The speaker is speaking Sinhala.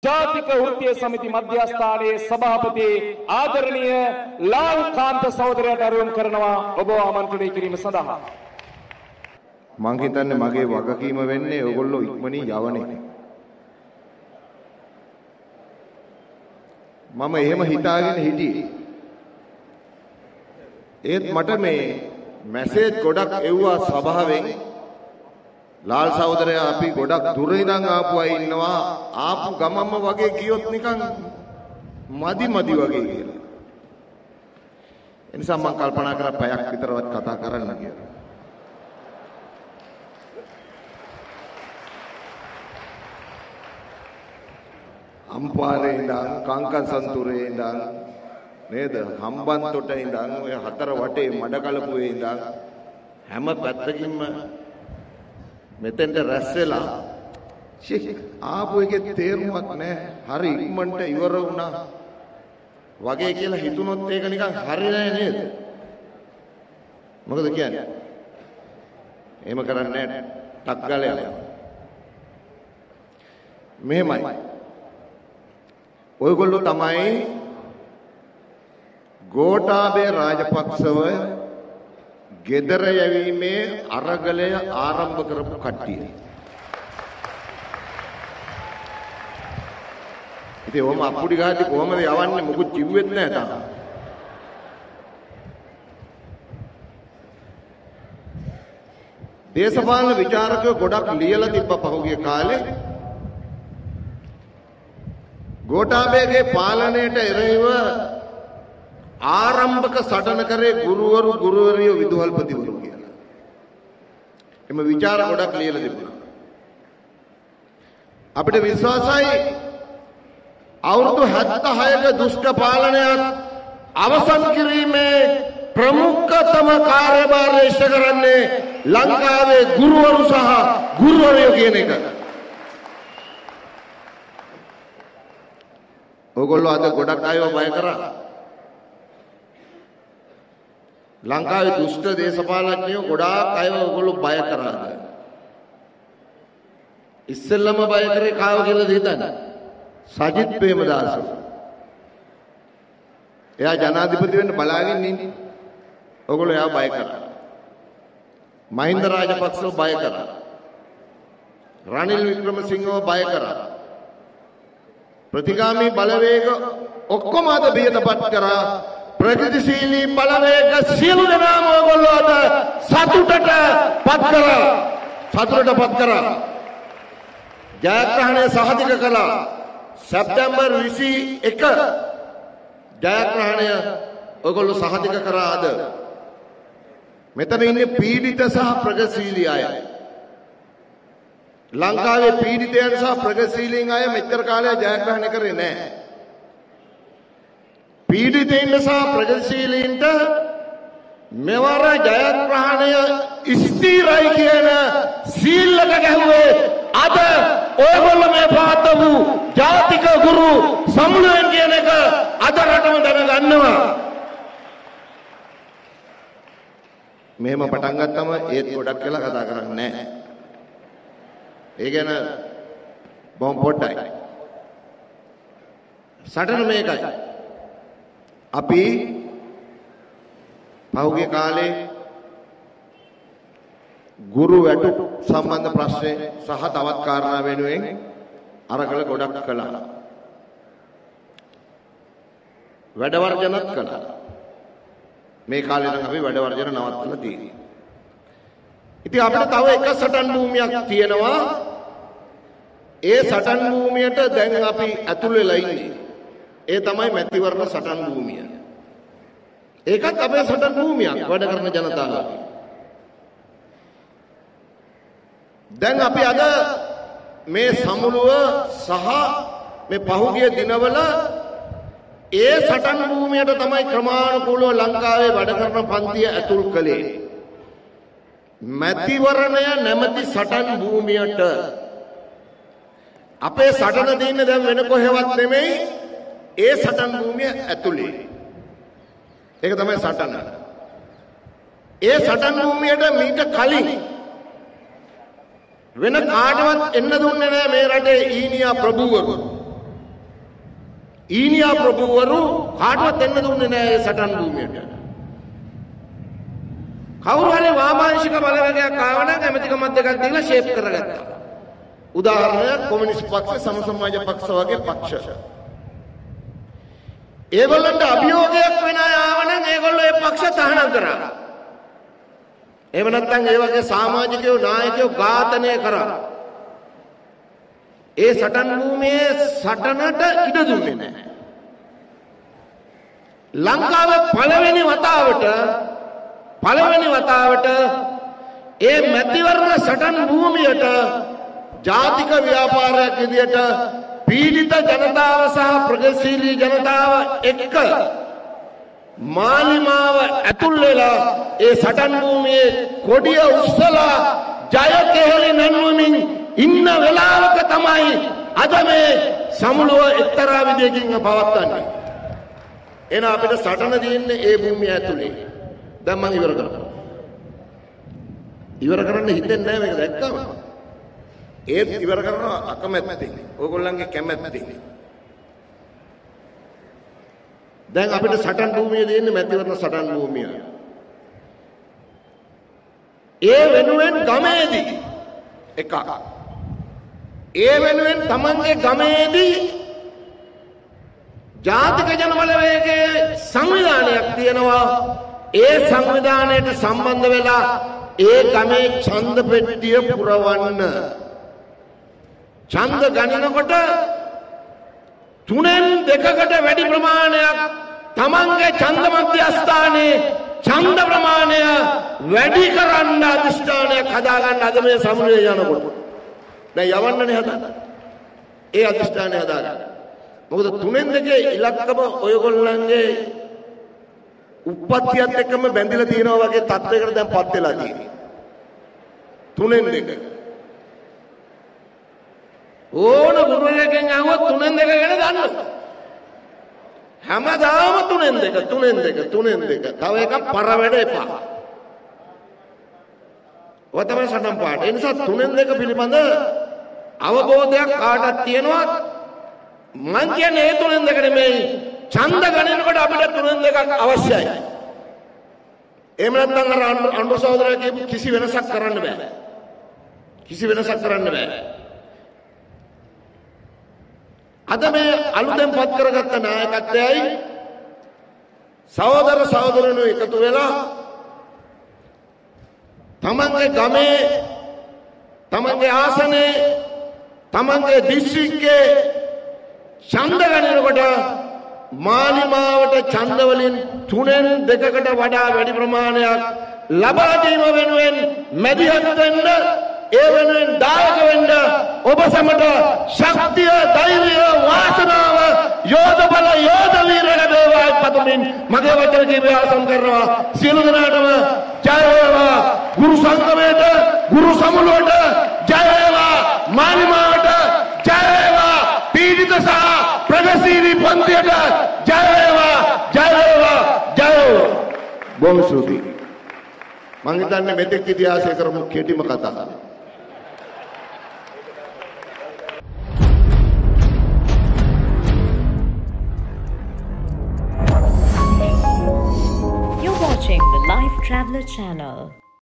ජාතික වෘත්තීය සමිති මධ්‍යස්ථානයේ සභාපති ආදරණීය ලාල් කාන්ත සහෝදරයාට අරුම් කරනවා ඔබ ආමන්ත්‍රණය කිරීම සඳහා. මං හිතන්නේ මගේ වගකීම වෙන්නේ ඔයගොල්ලෝ ඉක්මනින් යවන එක. මම එහෙම හිතාගෙන හිටියේ. ඒත් මට මේ මැසේජ් ගොඩක් එව්වා සභාවෙන්. ලාල් සහෝදරයා අපි ගොඩක් දුර ඉඳන් ආපු අය ඉන්නවා. ආපු ගමම්ම වගේ කියොත් නිකන් මදි වගේ කියලා. ඒ නිසා මම කල්පනා කරා පැයක් විතරවත් කතා කරන්න කියලා. අම්පාරේ ඉඳන් කංකසන්තුරේ ඉඳන් නේද හම්බන්තොට ඉඳන් ඔය හතර වටේ මඩකලපුවේ ඉඳන් හැම පැත්තකින්ම මෙතෙන්ට රැස් වෙලා ආපු එකේ තේරුමක් නැහැ. හරි ඉක්මනට ඉවර වුණා වගේ කියලා හිතුනොත් ඒක නිකන් හරි නෑ නේද? මොකද කියන්නේ? එහෙම කරන්නේ නැහැ. ටක් ගාලා යනවා. මෙහෙමයි. ඔයගොල්ලෝ තමයි ගෝඨාභය රාජපක්ෂව ගෙදර යැවීමේ අරගලය ආරම්භ කරපු කට්ටිය. ඉතින් ඔහම අප්පුඩි ගාති කොහමද යවන්නේ මොකුත් කිව්වෙත් නැහැ තාම. දේශපාලන විචාරකයෝ ගොඩක් ලියලා තිබ්බ පහුගිය කාලේ ගෝඨාභයගේ පාලනයට එරෙහිව ආරම්භක සටන කරේ ගුරුවරියෝ විදුහල්පතිවරු කියලා. එම විචාර ගොඩක් ලියලා තිබුණා. අපිට විශ්වාසයි අවුරුදු 76ක දුෂ්ට පාලනයත් අවසන් කිරීමේ ප්‍රමුඛතම කාර්යභාරය ඉෂ්ට කරන්නේ ලංකාවේ ගුරුවරු සහ ගුරුවරියෝ කියන එක. ඔයගොල්ලෝ අද ගොඩක් අයව බය කරා. ලංකාවේ දුෂ්ට දේශපාලඥයෝ ගොඩාක් අයව ඔයගොල්ලෝ බය කරා. ඉස්සෙල්ලම බය කරේ කාව කියලාද හිතන්නේ? සජිත් ප්‍රේමදාස. එයා ජනාධිපති වෙන්න බලාගෙන ඉන්නේ. ඔයගොල්ලෝ එයා බය කරා. මහින්ද රාජපක්ෂව බය කරා. රනිල් වික්‍රමසිංහව බය කරා. ප්‍රතිගාමී බලවේග ඔක්කොම අද බියටපත් කරා. ප්‍රගතිශීලී බලවේග සියලු දෙනාම ඔයගොල්ලෝ අද සතුටටපත් කරා. සතුටටපත් කරා. ජයග්‍රහණය සහතික කළා. සැප්තැම්බර් 21 ජයග්‍රහණය ඔයගොල්ලෝ සහතික කරා අද. මෙතන ඉන්නේ පීඩිත සහ ප්‍රගතිශීලී අය. ලංකාවේ පීඩිතයන් සහ ප්‍රගතිශීලීන් අය මෙච්චර කාලයක් ජයග්‍රහණය කරේ නැහැ. පීඩිතයින් සහ ප්‍රගතිශීලීන්ට මෙවර ජයග්‍රහණය ස්ථිරයි කියන සීලක ගැහුවේ අද ඔයගොල්ලෝ මේ පාතපු ජාතික ගුරු සමුළුවෙන් කියන එක අද රටම දැනගන්නවා. මෙහෙම පටන් ගත්තම ඒත් ගොඩක් වෙලා කතා කරන්නේ නැහැ. ඒ ගැන බොම් පොඩ්ඩයි. සටන මේකයි. අපි පහුගිය කාලේ ගුරු වැටු සම්බන්ධ ප්‍රශ්නේ සහ තවත් කාරණා වෙනුවෙන් අරගල ගොඩක් කළා. වැඩ වර්ජනත් කළා. මේ කාලේ නම් අපි වැඩ වර්ජන නවත්තලා තියෙනවා. ඉතින් අපිට තව එක සටන් භූමියක් තියෙනවා. ඒ සටන් භූමියට දැන් අපි ඇතුල් වෙලා ඉන්නේ. ඒ තමයි මැතිවරණ සටන් භූමිය. ඒකත් අපේ සටන් භූමියක් වැඩ කරන ජනතාවගේ. දැන් අපි අද මේ සමුළුව සහ මේ පහුගිය දිනවල ඒ සටන් භූමියට තමයි ක්‍රමානුකූලව ලංකාවේ වැඩ කරන පන්තිය ඇතුල් කළේ. මැතිවරණය නැමැති සටන් භූමියට අපේ සටන දෙන්නේ දැන් වෙන කොහෙවත් නෙමෙයි ඒ සටන් භූමිය ඇතුලේ. ඒක තමයි සටන. ඒ සටන් භූමියට මීට කලින් වෙන කාටවත් එන්න දුන්නේ නැහැ මේ රටේ ඊනියා ප්‍රභූවරු. ඊනියා ප්‍රභූවරු කාටවත් එන්න දුන්නේ නැහැ ඒ සටන් භූමියට. කවුරු හරි වාමාංශික බලවේගයක් ආව නම් ඇමතිකමක් දෙකක් දීලා ෂේප් කරගත්තා. උදාහරණයක් කොමියුනිස්ට් පක්ෂ, සම සමාජ පක්ෂ වගේ පක්ෂ. ඒගොල්ලන්ට අභියෝගයක් වෙන අය ආව නම් ඒගොල්ලෝ ඒ පක්ෂ තහනම් කරා. එහෙම නැත්නම් ඒ වගේ සමාජිකයෝ නායකයෝ ඝාතනය කරා. ඒ සටන් භූමියේ සටනට ඉඩ දුන්නේ නැහැ. ලංකාවේ පළවෙනි වතාවට ඒ මැතිවරණ සටන් භූමියට ජාතික ව්‍යාපාරයක් විදියට පීඩිත ජනතාව සහ ප්‍රගතිශීලී ජනතාව එක්ක මාලිමාව ඇතුල් වෙලා ඒ සටන් භූමියේ කොඩිය උස්සලා ජය කෙහෙලි නන්වමින් ඉන්න වෙලාවක තමයි අද මේ සමුළුව එක්තරා විදියකින් පවත්වන්නේ. එන අපිට සටන තියෙන්නේ ඒ භූමිය ඇතුලේ. දැන් මම ඉවර කරනවා. ඉවර කරන්න හිතෙන්නේ නැහැ මේක දැක්කම. ඒත් ඉවර කරනවා අකමැත්තෙන්. ඕගොල්ලන්ගේ කැමැත්තෙන්. දැන් අපිට සටන් භූමිය දෙන්නේ මැතිවරණ සටන් භූමිය. ඒ වෙනුවෙන් ගමේදී එකක්. ඒ වෙනුවෙන් තමන්ගේ ගමේදී ජාතික ජනබලවේගයේ සංවිධානයක් තියෙනවා. ඒ සංවිධානයට සම්බන්ධ වෙලා ඒ ගමේ ඡන්ද පෙට්ටිය පුරවන්න. ඡන්ද ගණනකොට 3/2කට වැඩි ප්‍රමාණයක් තමන්ගේ ඡන්ද මධ්‍යස්ථානයේ ඡන්ද ප්‍රමාණය වැඩි කරන්න අධිෂ්ඨානයක් හදාගන්න අද මේ සමුළුවේ යනකොට. දැන් යවන්නනේ හදන්නේ. ඒ අධිෂ්ඨානය හදාගන්න. මොකද 3/2 ඉලක්කම ඔයගොල්ලන්ගේ උප්පත්තියත් එක්කම බැඳිලා තියෙනවා වගේ තත්ත්වයකට දැන්පත් වෙලා තියෙනවා. 3/2 ඕන ගුරුවරයෙක්ගෙන් අහුවොත් 3/2 ගැන දන්නවා. හැමදාම 3/2. තව එකක් පර වැඩ එපා. ඔය තමයි සටන් පාඩ. ඒ නිසා 3/2 පිළිබඳ අවබෝධයක් කාටත් තියෙනවා. මං කියන්නේ ඒ 3/2 නෙමෙයි. ඡන්ද ගණනකොට අපිට 3/2ක් අවශ්‍යයි. එහෙම නැත්නම් අර අඬු සහෝදරයා කියපු කිසි වෙනසක් කරන්න බෑ. අද මේ අලුතෙන් පත් කරගත්ත නායකත්වයයි සහෝදර සහෝදරයෝ එකතු වෙලා තමන්ගේ ගමේ, තමන්ගේ ආසනේ, තමන්ගේ දිස්ත්‍රික්කයේ ඡන්ද ගණනකොට මාලිමාවට ඡන්ද වලින් 3/2කට වඩා වැඩි ප්‍රමාණයක් ලබා දීම වෙනුවෙන් මැදිහත් වෙන්න, ඒ වෙනුවෙන් දායක වෙන්න ඔබ සමට ශක්තිය, ධෛර්යය, වාසනාව, යෝධ බල, යෝධ වීර ලැබේවා පතමින් මගේ වචන කීපය අවසන් කරනවා. සියලු දෙනාටම ජය වේවා. ගුරු සංගමයට, ගුරු සමුළුවට ජය වේවා. මාලිමාවට ජය වේවා. පීඩිත සහ ප්‍රගතිශීලී පන්තියට ජය වේවා. බොහොම ස්තුතියි. මම හිතන්නේ මෙතෙක් ඉතිහාසය කරමු කෙටිම කතාව. You're watching the Life Traveller channel.